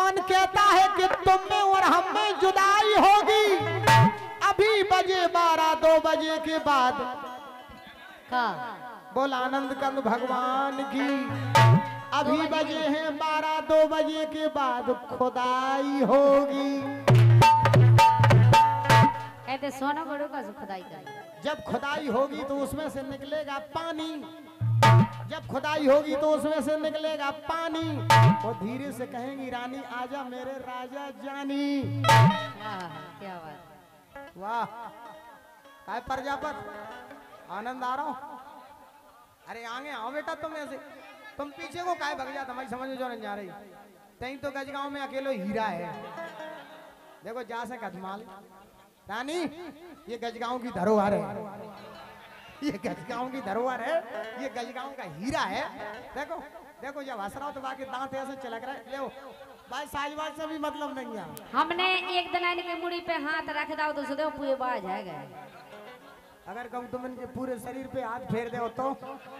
भगवान कहता है कि तुम में और हम में जुदाई होगी। अभी बजे 12-2 बजे के बाद का बोल आनंद कंद भगवान की। अभी बजे हैं 12-2 बजे के बाद खुदाई होगी। कहते सोना बड़ों का खुदाई का। जब खुदाई होगी तो उसमें से निकलेगा पानी। जब खुदाई होगी तो उसमें से निकलेगा पानी। वो धीरे से कहेंगी रानी आजा मेरे राजा जानी। क्या बात। वाह काय प्रजापत आनंद आ रहा हूं। अरे आगे आओ बेटा तुम ऐसे तुम पीछे को काय भग जाता। हमारी समझ में जो नहीं जा रही। कहीं तो गजगांव में अकेले हीरा है। देखो जा से कदमाल रानी ये गजगांव की धरोहर है। ये गजगांव की धरोहर है। ये गजगांव का हीरा है। देखो देखो जब हंस रहा हो तो बाकी दांत ऐसे चलक रहे। ले भाई साजवाज से भी मतलब नहीं है। हमने एक दिन इनके मुड़ी पे हाथ रख दाओ तो सुधो पूरे बाज है गए। अगर कहूँ तुम इनके पूरे शरीर पे हाथ फेर दे तो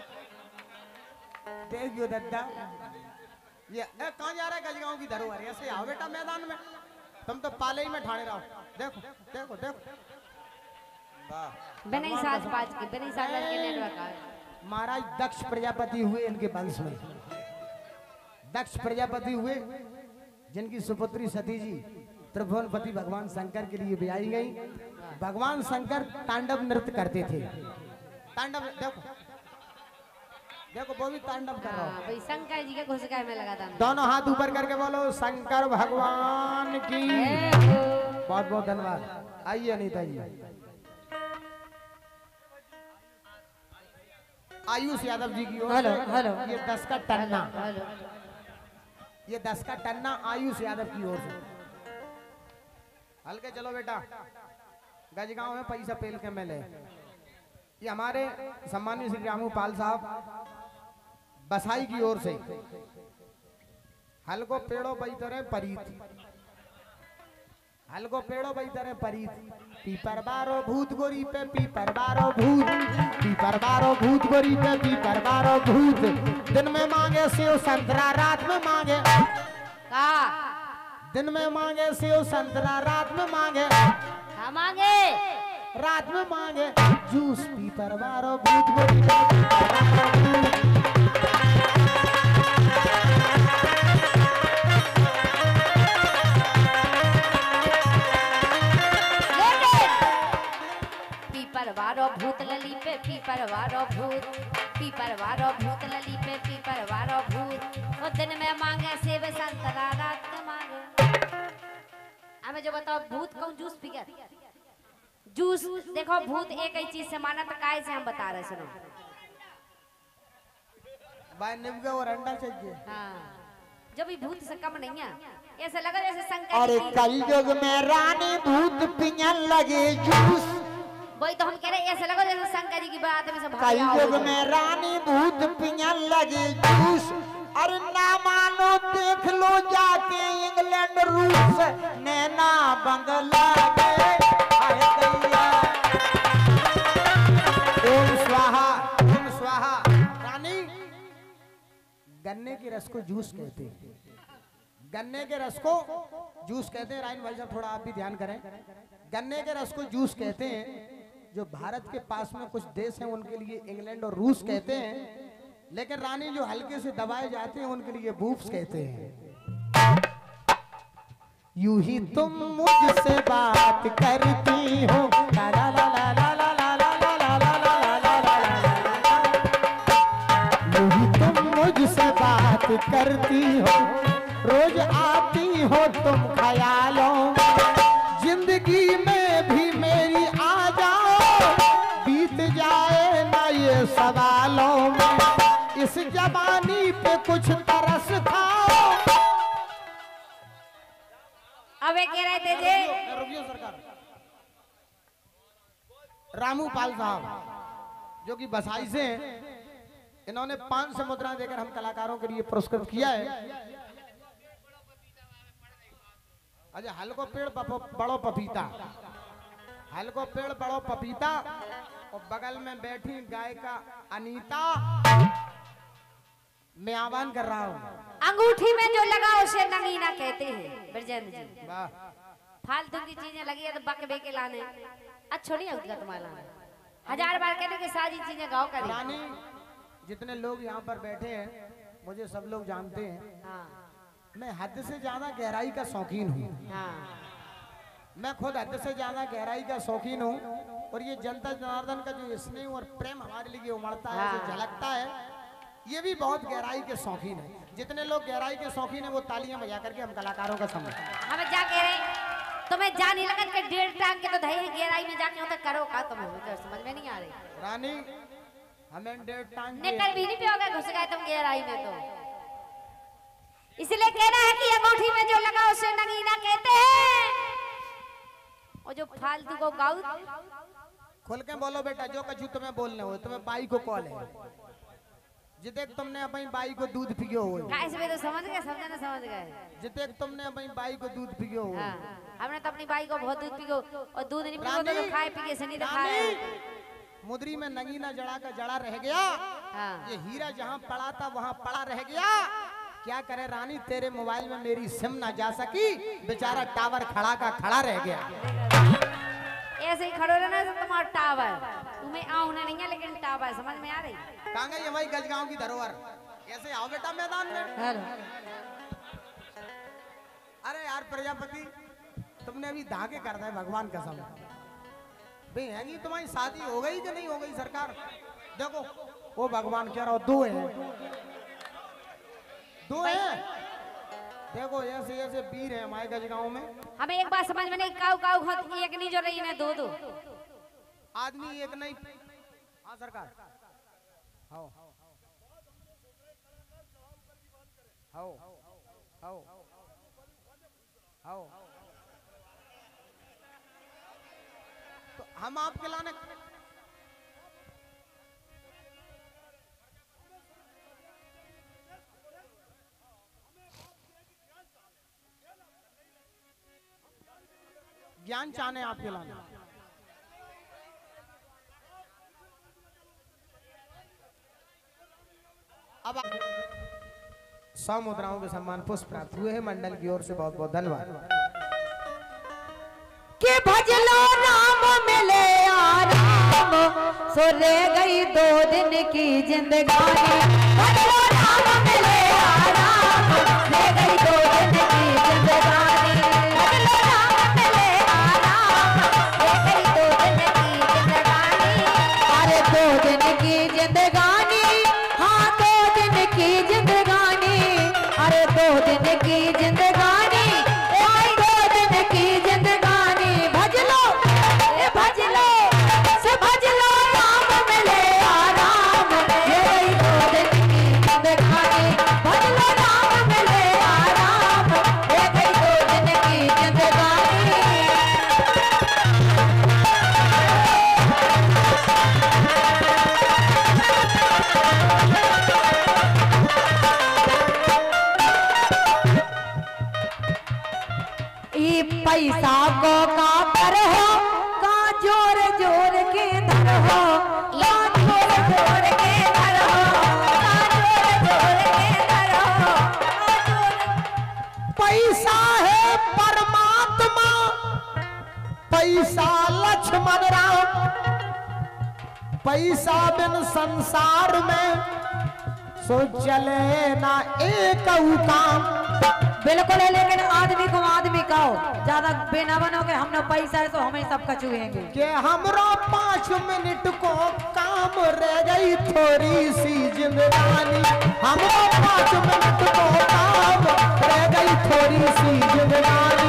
देखियो दद्दा ये कहाँ जा रहा है गजगांव की धरोहर। ऐसे आओ बेटा मैदान में। तुम तो पाले ही में ठाणे रहो। देखो देखो देखो बिना साज पाज के बिना साज के नेटवर्क। महाराज दक्ष प्रजापति हुए इनके वंश में। दक्ष प्रजापति हुए जिनकी सुपुत्री सती जी त्रिभुवनपति भगवान शंकर के लिए ब्याही गई। भगवान शंकर तांडव नृत्य करते थे। तांडव देखो देखो वो भी तांडव कर रहा है। भाई शंकर जी के घुसकाए में लगा था। दोनों हाथ ऊपर करके बोलो शंकर भगवान की। बहुत बहुत धन्यवाद। आइए अनीता जी। आयुष यादव जी की ओर हेलो से हेलो ये 10 का टन्ना। हेलो ये 10 का टन्ना आयुष यादव की ओर से। हल्के चलो बेटा गजगांव में पैसा पेल के मिले। ये हमारे सम्मानीय श्री रामूपाल साहब बसाई की ओर से हल्को पेड़ो बैतरे परीत। हल्को पेड़ो बैतरे परीत। पीपर बारो भूत गोरी पे पीपर बारो भूत। पीपर बारो भूत गोरी पे पीपर बारो भूत। दिन में मांगे सेव संतरा रात में मांगे का दिन में मांगे सेव संतरा रात में मांगे मांगे रात में मांगे जूस। पीपर बारो भूत गोरी पे पीपर बारो भूत। पीपर वारो भूत लली पे पीपर वारो भूत। पीपर वारो भूत लली पे पीपर वारो भूत। वो दिन में मांगे सेब संतरा रात में मांगे। हमें जो बताओ भूत कौन जूस पी गया। जूस देखो भूत एक ही चीज से माना तो काय से हम बता रहे सुनो। भाई निम्बू और अंडा चाहिए। हाँ जब भी भूत से कम नहीं है। ऐसा लगा जैसे शंकर। अरे कलयुग में रानी भूत पियन लगे जूस। वही तो हम कह रहे ऐसा लगा जैसे शंकर जी की बात में सब कलयुग में रानी भूत पियन लगे जूस। अरे ना मानो देख लो जाके इंग्लैंड रूस। नैना बंगला ओम स्वाहा ओम स्वाहा। रानी गन्ने के रस को जूस कहते हैं। गन्ने के रस को जूस कहते हैं। राइन भाई साहब थोड़ा आप भी ध्यान करें। गन्ने के रस को जूस कहते हैं। जो भारत के पास में कुछ देश हैं उनके लिए इंग्लैंड और रूस कहते हैं। लेकिन रानी जो हल्के से दबाए जाते हैं उनके लिए बूफ्स कहते हैं। यूं ही तुम मुझसे बात करती हो ला ला ला ला ला ला ला ला ला ला ला ला ला। यूं ही तुम मुझसे बात करती हो। रोज आती हो तुम ख्यालों। जिंदगी में भी मेरी आ जाओ। बीत जाए ना ये सवालों में। इस जवानी पे कुछ तरस खाओ। अबे कह रहे थे जे रुकिए सरकार। रामूपाल साहब जो कि बसाई से हैं। इन्होंने 500 मुद्रा देकर हम कलाकारों के लिए पुरस्कृत किया है। अच्छा हल्को पेड़ बड़ो पपीता। हल्को पेड़ बड़ो पपीता। और बगल में बैठी गायिका अनीता। मैं आह्वान कर रहा हूँ अंगूठी में जो लगाओ उसे नगीना कहते हैं ब्रजेंद्र जी। वाह फालतू की चीजें लगी है तो बक बेके लाने अच्छा नहीं होगा तुम्हारा। हजार बार कहने के सारी चीजें गाओ करें। रानी जितने लोग यहाँ पर बैठे हैं मुझे सब लोग जानते हैं। हाँ मैं हद से ज्यादा गहराई का शौकीन हूँ। हाँ मैं खुद हद से ज्यादा गहराई का शौकीन हूँ और ये जनता जनार्दन का जो स्नेह और प्रेम हमारे लिए उमड़ता है, जो झलकता है, ये भी बहुत गहराई के शौकीन है। जितने लोग गहराई के शौकीन है वो तालियां बजा करके हम कलाकारों का समझ। हमें जा कह रहे तुम्हें जानी लगत के 1.5 टांग के तो धैर्य गहराई में जाके होता करो का तुम्हें तो समझ में नहीं आ रही। रानी हमें 1.5 टांग निकल भी नहीं पियोगे घुस गए तुम गहराई में तो। इसलिए कहना है कि अंगूठी में जो लगा उसे नगीना कहते हैं। और जो फालतू को गाऊ खोल के बोलो बेटा, जो कछु तुम्हें बोलने हो। तुम्हें बाई को कॉल है जिते तुमने अपनी बाई को दूध पियो हो। कैसे भी तो समझ गए, समझे ना समझ गए। जिते तुमने अपनी बाई को दूध पियो हो। हाँ, हमने तो अपनी बाई को बहुत दूध पियो और दूध नहीं पियो तो खाए पी से नहीं दिखाए। मुदरी में नगीना जड़ा का जड़ा रह गया। हाँ। ये हीरा जहाँ पड़ा था वहाँ पड़ा रह गया। क्या करे रानी, तेरे मोबाइल में मेरी सिम ना जा सकी, बेचारा टावर खड़ा का खड़ा रह गया। ऐसे ही खड़ो रहना तो तुम्हारा टावर तुम्हें आऊना नहीं है, लेकिन टावर समझ में आ रही। कहाँ गई हमारी गजगांव की धरोहर? ऐसे आओ बेटा मैदान में। अरे यार प्रजापति, तुमने अभी धागे कर रहे भगवान कसम। भाई तुम्हारी शादी हो गई कि नहीं हो गई? सरकार देखो, वो भगवान कह रहा हो दो है, दो है। देखो ऐसे ऐसे वीर है हमारे गजगांव में। हमें एक बात समझ में नहीं, काऊ काऊ एक नहीं जो रही ना दो दो आदमी एक नहीं। हाँ सरकार, हाओ हाओ हाओ हाओ। तो हम आपके लाने ज्ञान चाहने आपके लाने। अब 100 मुद्राओं के सम्मान पुष्प प्राप्त हुए हैं मंडल की ओर से। बहुत बहुत धन्यवाद। के भजलो राम मिले आराम, सो ले गई 2 दिन की जिंदगानी। भजलो राम मिले आराम, ले गई 2 दिन की जिंदगानी। भजलो राम मिले आराम, ले गई 2 दिन की जिंदगानी। अरे 2 दिन की जिंदगानी, हाँ 2 दिन की जिंदगानी। अरे 2 दिन की जिंदगानी, 2 दिन की जिंदगानी। भजलो भजलो से भजलो राम मिले आराम, ये गई 2 दिन की जिंदगानी। भजलो राम मिले आराम, ये गई 2 दिन की जिंदगानी। ई पैसा को का पर हो, का जोर जोर के धर हो, का जोर जोर के धर हो, का जोर जोर के धर हो, का जोर। पैसा है परमात्मा, पैसा लक्ष्मण राम। पैसा बिन संसार में सो चले ना एक काम। बिल्कुल है, लेकिन आदमी को आदमी कहो, ज्यादा बेना बनोगे। हमने पैसा है तो हमें सब कचुएंगे। के हमरो 5 मिनट को काम रह गई थोड़ी सी जिंदगानी। हमरो 5 मिनट को काम रह गई थोड़ी सी जिंदगानी।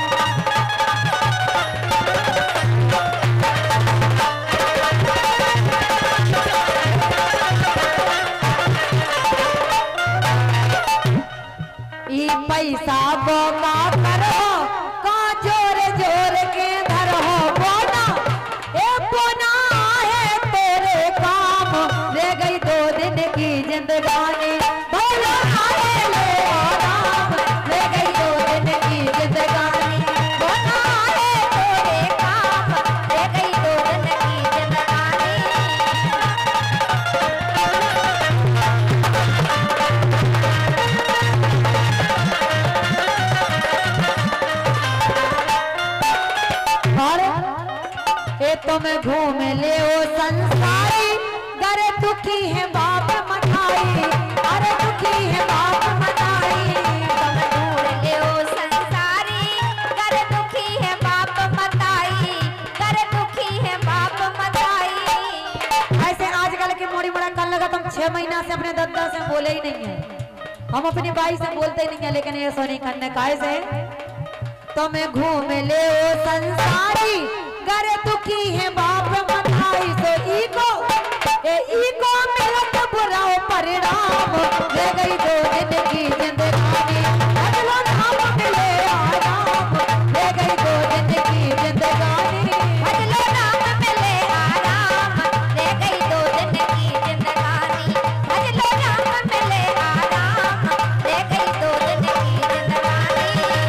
ई पैसा को का करो, का जोर जोर के धरो। बोना ए बोना है तेरे काम, ले गई 2 दिन की जिंदगानी। बोलो आए ले आराम, ले गई 2 दिन की जिंदगानी। बोना है तेरे काम, ले गई 2 दिन की जिंदगानी। तुम घूम ले ओ संसारी, गर दुखी है बाप मनाई, अरे दुखी है बाप मनाई। तुम ढूंढ ले ओ संसारी, गर दुखी है बाप मताई, गर दुखी है बाप मताई। ऐसे आजकल की मोड़ी मोड़ा कर लगा, तुम 6 महीना से अपने दद्दा से बोले ही नहीं है, हम अपनी बाई से बोलते ही नहीं है, लेकिन ये सोनी करने काहे से। तुम घूम ले ओ संसारी, गर दुखी है बाप मनाई। सो ईको मिलत बुरा परिणाम, ले गई 2 दिन की जिंदगानी, बदलो नाम मिले आराम, ले गई 2 दिन की जिंदगानी, बदलो नाम मिले आराम, ले गई 2 दिन की जिंदगानी, बदलो नाम मिले आराम, ले गई 2 दिन की जिंदगानी।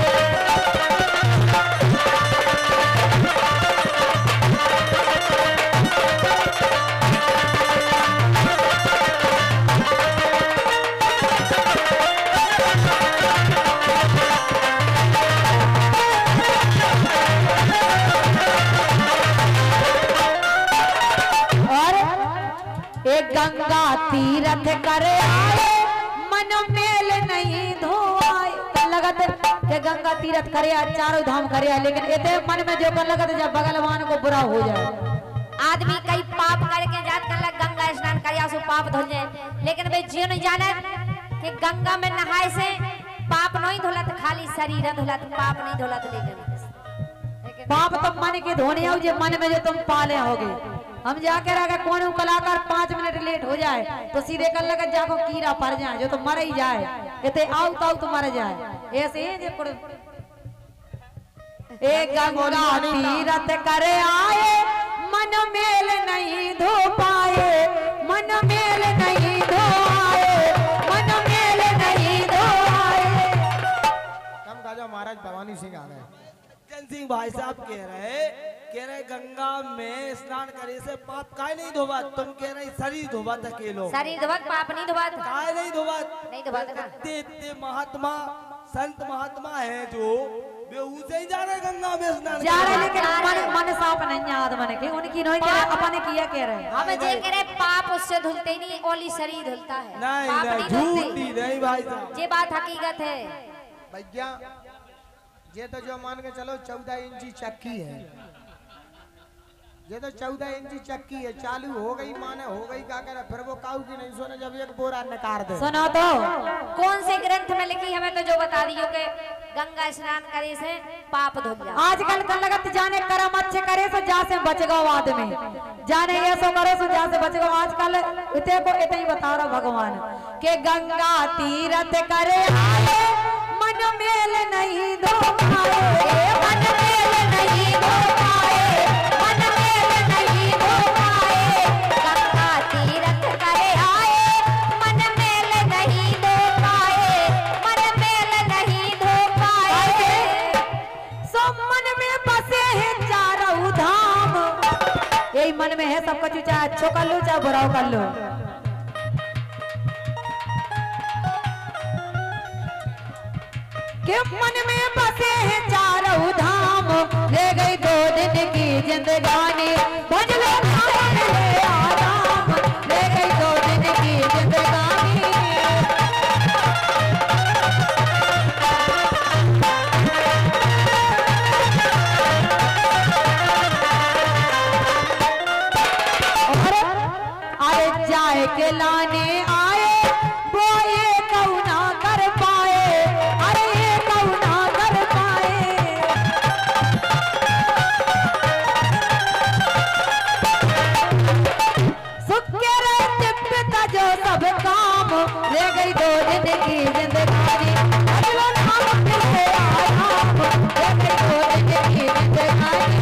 एक गंगा तीरथ करे आए, मन मेल नहीं धोआए। कल लगत के गंगा तीरथ करे आए, 4 धाम करे आए, लेकिन इतने मन में जो कर लगत जब भगवान को बुरा हो जाए। आदमी कई पाप करके जात कर लग गंगा स्नान कर सो पाप धुल जाए, लेकिन वे जियो नहीं जाने कि गंगा में नहाए से पाप नहीं धुलत, खाली शरीर धुलत, पाप नहीं धुलत। लेकिन पाप तो मन के धोने आओ, जो मन में जो तुम पाले होगे। हम जाके रहा कौन कलाकार 5 मिनट लेट हो जाए तो सीधे कर लगा जाको कीड़ा पड़ जाए, जो तो मर ही जाए, कहते आओ तो मर जाए। ऐसे ही एक गंगा तीरथ करे आए, मन मेल नहीं धो पाए, मन मेल नहीं धो आए, मन मेल नहीं धो आए। कम गाजा महाराज भवानी सिंह आ गए। जन सिंह भाई साहब कह रहे गंगा में स्नान करे से पाप काहे नहीं धोबा, तुम कह रहे शरीर धोबा अकेलो, शरीर धोबत पाप नहीं धोबत, काहे नहीं धोबा। नहीं धोबत ना। इतने महात्मा संत महात्मा है जो वे उसे ही जा रहे गंगा में स्नान जा रहे, लेकिन मन साफ नहीं आत्मा ने, उनकी नहीं कह रहे, अपने किया कह रहे। हम जे कह रहे पाप उससे धुलते ही नहीं, ओली शरीर धुलता है, पाप नहीं धुलते। झूठी नहीं भाई साहब, ये बात हकीकत है। भैया ये तो जो मान के चलो 14 इंची चक्की है, ये तो 14 इंची चक्की है, चालू हो गई माने हो गई, क्या करे फिर वो काऊ की नहीं सोने जब एक बोरा निकाल दे। सुनो तो कौन से ग्रंथ में लिखी, हमें तो जो बता दियो कि गंगा स्नान करे से पाप धुल जाए। आजकल का लगत जाने कर्म अच्छे करे तो जा से बच गो आदमी, जाने ये सो करे तो जा से बच गो। आजकल इतने को इतने ही बता रहा भगवान के गंगा तीरथ करे आए, मन मेल नहीं धो पाए, मन मेल नहीं धो पाए, मन मेल नहीं धो पाए। गंगा तीरथ करे आए, मन मेल नहीं धो पाए, मन मेल नहीं धो पाए। सो मन में बसे हैं 4 धाम, यही मन में है सब कुछ, चाहे अच्छो कर लो चाहे बुराओ कर लो। के मन में बसे हैं 4 धाम, ले गई 2 दिन की जिंदगानी, बदलो नाम मिले आराम, ले गई 2 दिन की जिंदगानी। अरे जाए के लाने आए, वो ये कौना कर पाए, अरे ये कौना कर पाए। सुख के रहते पिता जो सब काम, ले गई 2 दिन की जिंदगानी, बदलो नाम मिले आराम, ले गई 2 दिन की जिंदगानी।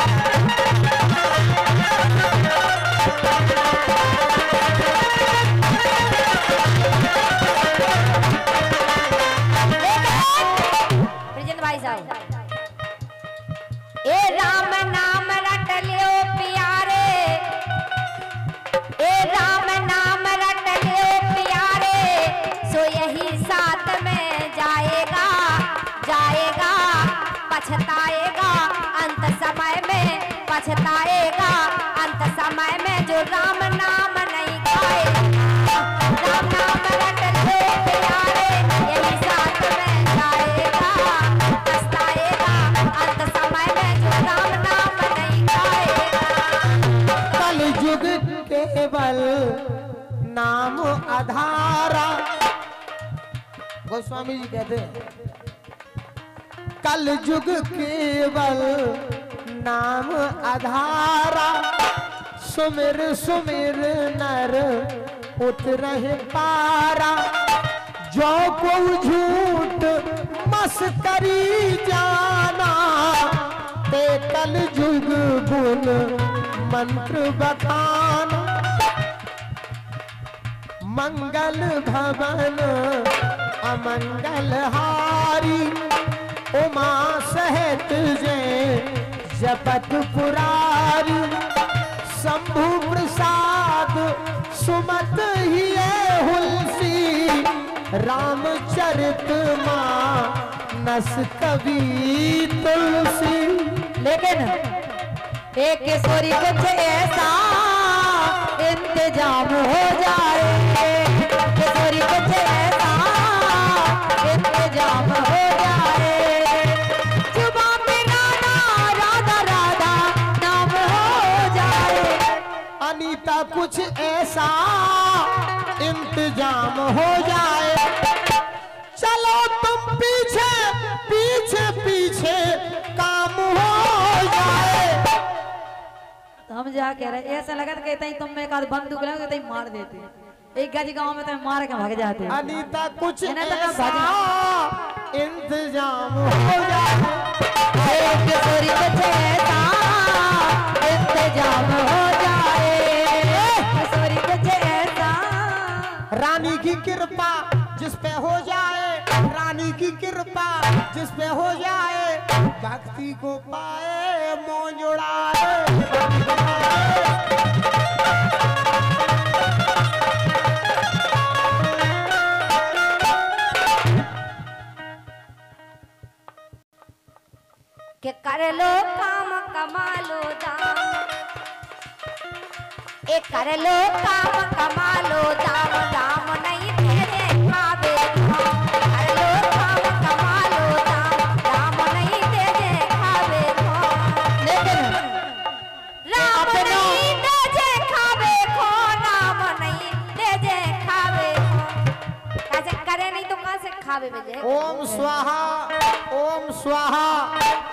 भाई साहब ए राम नाम रट लियो प्यारे, ए राम नाम रट लियो प्यारे, सो यही साथ में जाएगा, जाएगा पछताएगा, अंत समय में पछताएगा अंत समय में जो राम नाम नहीं गाएगा। राम नाम रट लो प्यारे, यही साथ में जाएगा। पछताएगा अंत समय में जो राम नाम नहीं गाएगा। कलयुग केवल नाम आधारा, गोस्वामी जी कहते हैं कलयुग केवल नाम आधारा। सुमिर सुमिर नर उतरहि पारा। जो को झूठ मस्करी जाना, ते कलयुग गुण मंत्र बखाना। मंगल भवन अमंगल हारी, उमा सहित जय जपत पुरारी। शंभु प्रसाद सुमत ही हुलसी, रामचरित मानस कवि तुलसी। लेकिन एक किशोरी कुछ ऐसा इंतजाम हो जाए, किशोरी कुछ ऐसा इंतजाम हो जाए। जुबां पे राधा राधा राधा नाम हो जाए। अनीता कुछ ऐसा इंतजाम हो जाए। चलो तुम पीछे पीछे पीछे काम हो जाए। तो हम जा कह रहे ऐसा लगा था कहते तुम में एक आध बंदूक लगा कहते मार देते। एक गज गांव में तो मार के भाग जाते। अनीता कुछ इन्हें तो ऐसा भजन इंतजाम हो जाए। एक किशोरी कुछ ऐसा इंतजाम हो जाए, किशोरी कुछ ऐसा। रानी की कृपा जिस पे हो जाए, रानी की कृपा जिस पे हो जाए। भक्ति को पाए मोह जुड़ाए। के कर लो काम कमा लो दाम, एक कर लो काम कमा लो दाम। दाम नहीं तेरे खावे खाम, कर लो काम कमा लो दाम। दाम नहीं तेरे खावे खाम। लेकिन राम नहीं तेरे खावे खो, नाम नहीं तेरे खावे खो। कैसे करे नहीं तो कहाँ से खावे बजे। ओम स्वाहा ओम स्वाहा